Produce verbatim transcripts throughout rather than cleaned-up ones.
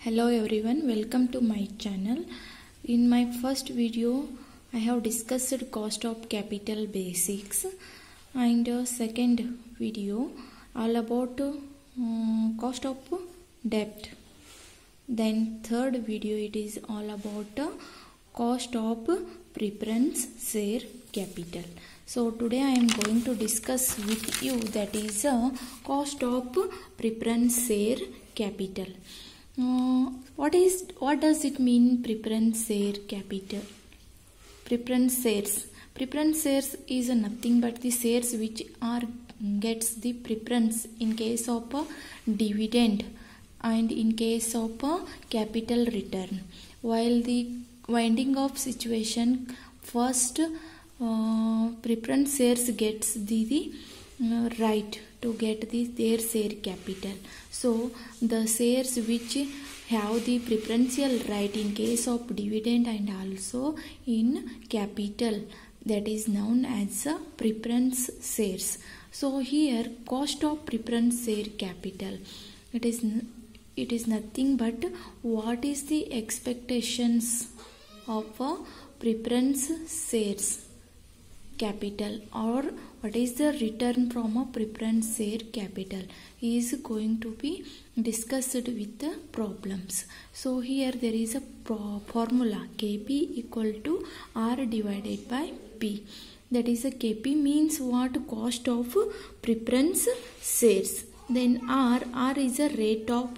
Hello everyone, welcome to my channel. In my first video I have discussed cost of capital basics, and uh, second video all about uh, cost of debt. Then third video it is all about uh, cost of preference share capital. So today I am going to discuss with you that is uh, cost of preference share capital. Uh, what is what does it mean, preference share capital? Preference shares. Preference shares is nothing but the shares which are gets the preference in case of a dividend and in case of a capital return. While the winding of situation, first uh, preference shares gets the, the uh, right to get the their share capital. So the shares which have the preferential right in case of dividend and also in capital, that is known as a preference shares. So here cost of preference share capital, it is it is nothing but what is the expectations of a preference shares capital, or what is the return from a preference share capital is going to be discussed with the problems. So here there is a formula K P equal to R divided by P. That is a K P means what? Cost of preference shares. Then R, R is a rate of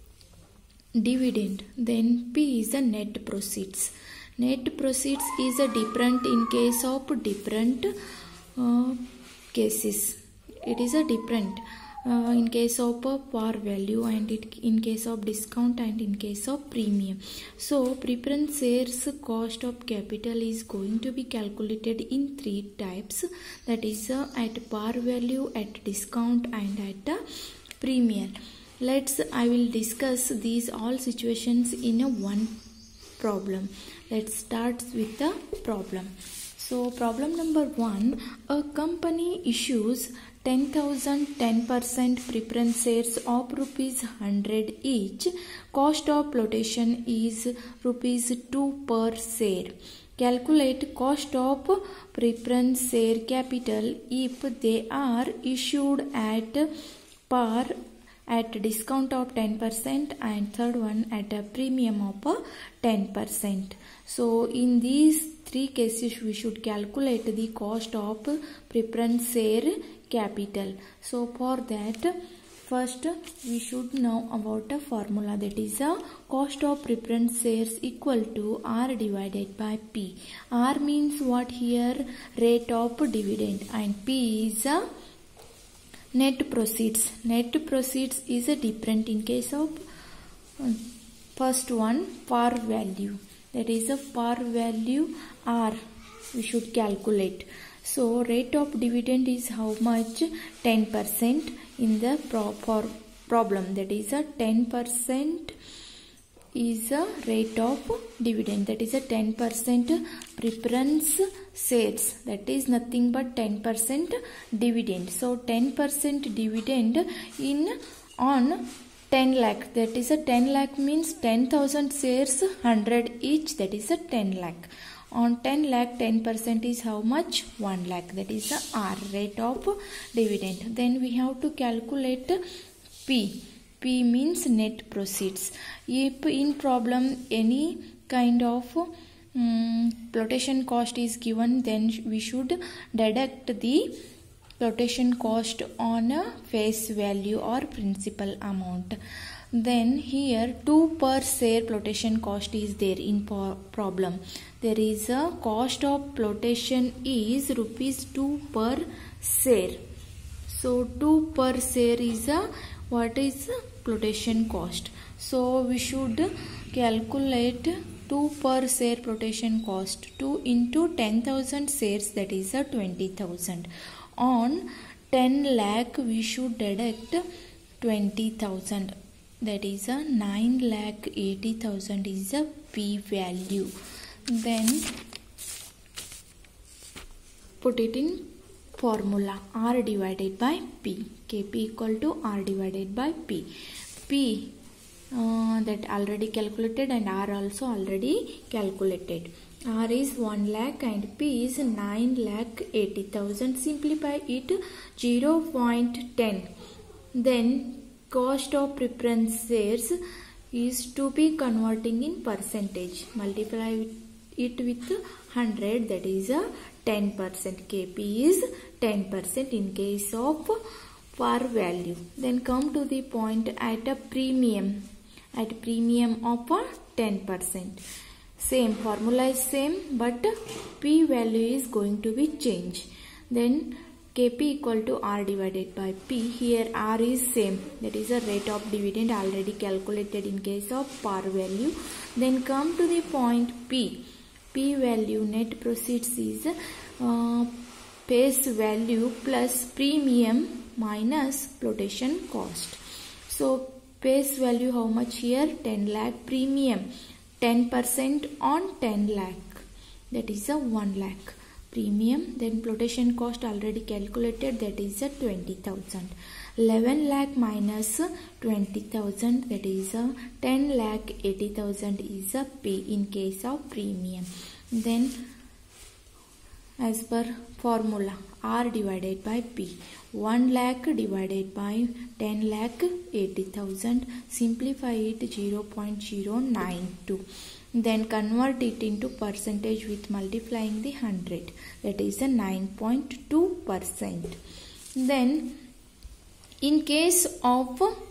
dividend. Then P is the net proceeds. Net proceeds is a different in case of different uh, cases. It is a different uh, in case of uh, par value, and it in case of discount, and in case of premium. So preference shares cost of capital is going to be calculated in three types, that is uh, at par value, at discount, and at uh, premium. Let's I will discuss these all situations in a one problem. Let's start with the problem. So problem number one, a company issues ten thousand ten percent preference shares of rupees one hundred each. Cost of flotation is rupees two per share. Calculate cost of preference share capital if they are issued at par, at discount of ten percent, and third one at a premium of ten percent. So in these three cases we should calculate the cost of preference share capital. So for that, first we should know about a formula, that is a cost of preference shares equal to R divided by P. R means what here? Rate of dividend, and P is a net proceeds. Net proceeds is a different in case of uh, first one, par value. That is a par value R we should calculate. So rate of dividend is how much? ten percent in the pro for problem. That is a ten percent is a rate of dividend. That is a ten percent preference shares. That is nothing but ten percent dividend. So ten percent dividend in on ten lakh. That is a ten lakh means ten thousand shares, one hundred each. That is a ten lakh. On ten lakh, ten percent is how much? one lakh. That is the R, rate of dividend. Then we have to calculate P. P means net proceeds. If in problem any kind of um, flotation cost is given, then we should deduct the flotation cost on a face value or principal amount. Then here two per share flotation cost is there in problem. There is a cost of flotation is rupees two per share. So two per share is a what is flotation cost. So we should calculate two per share flotation cost. two into ten thousand shares, that is a twenty thousand. On ten lakh we should deduct twenty thousand. That is a nine lakh eighty thousand is a P value. Then put it in formula, R divided by P. K P equal to R divided by P. P uh, that already calculated, and R also already calculated. R is one lakh and P is nine lakh eighty thousand. Simplify it zero point one zero. Then cost of preference shares is to be converting in percentage. Multiply it with one hundred, that is a ten percent. K P is ten percent in case of par value. Then come to the point at a premium. At premium of ten percent. Same formula is same, but P value is going to be changed. Then K P equal to R divided by P. Here R is same, that is a rate of dividend already calculated in case of par value. Then come to the point P. P value net proceeds is uh, face value plus premium minus flotation cost. So face value how much here? ten lakh. Premium ten percent on ten lakh, that is a one lakh premium. Then flotation cost already calculated, that is a twenty thousand. eleven lakh minus twenty thousand, that is a ten lakh eighty thousand is a P in case of premium. Then as per formula, R divided by P. one lakh divided by ten lakh eighty thousand. Simplify it zero point zero nine two. Then convert it into percentage with multiplying the one hundred. That is a nine point two percent. Then in case of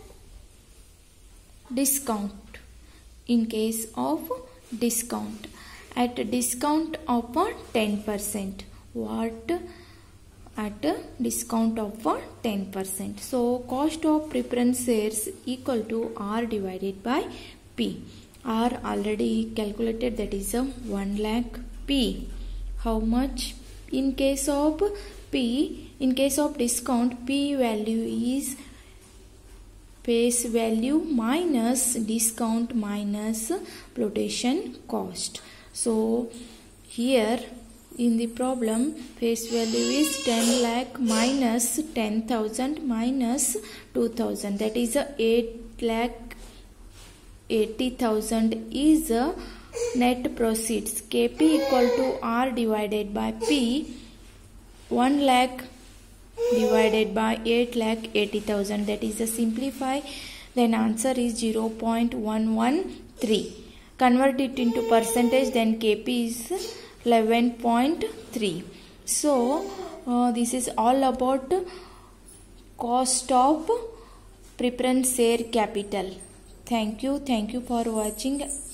discount, in case of discount, at discount of ten percent, what? At a discount of ten percent. So cost of preference shares equal to R divided by P. R already calculated, that is a one lakh. P how much? In case of P, in case of discount, P value is face value minus discount minus flotation cost. So here in the problem, face value is ten lakh minus ten thousand minus two thousand, that is a eight lakh eighty thousand is a net proceeds. K P equal to R divided by P. one lakh divided by eight lakh eighty thousand, that is a simplify. Then answer is zero point one one three. Convert it into percentage, then K P is eleven point three. So uh, this is all about cost of preference share capital. Thank you. Thank you for watching.